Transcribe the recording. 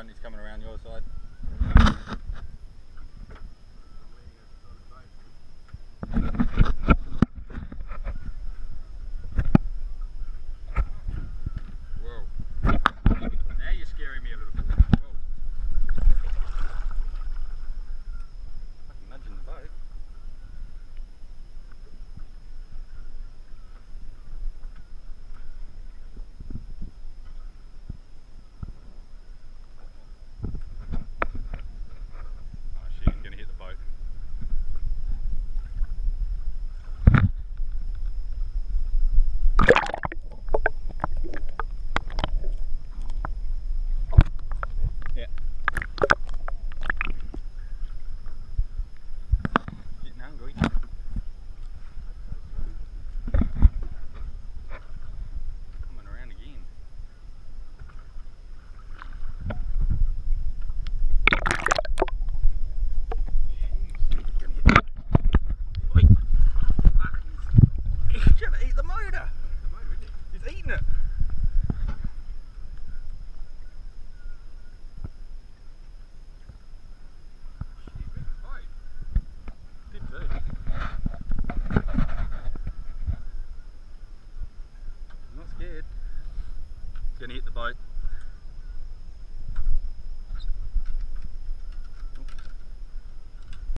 front, he's coming around your side. Whoa. Now you're scaring me a little bit. Whoa. Fucking nudging the boat. Eat the motor! He's eating it!